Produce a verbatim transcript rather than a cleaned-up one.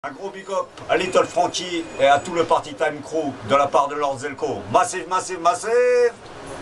Un gros big up à Little Frankie et à tout le Party Time Crew de la part de Lord Zelko. Massive, massive, massive.